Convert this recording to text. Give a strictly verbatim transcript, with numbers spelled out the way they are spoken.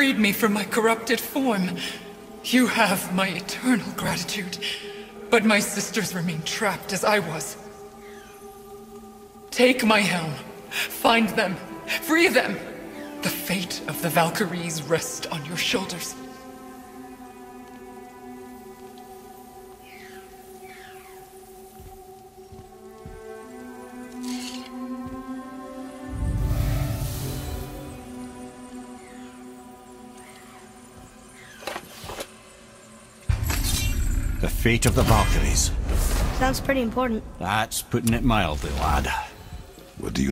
freed me from my corrupted form. You have my eternal gratitude. But my sisters remain trapped as I was. Take my helm. Find them. Free them. The fate of the Valkyries rests on your shoulders. The fate of the Valkyries. Sounds pretty important. That's putting it mildly, lad. What do you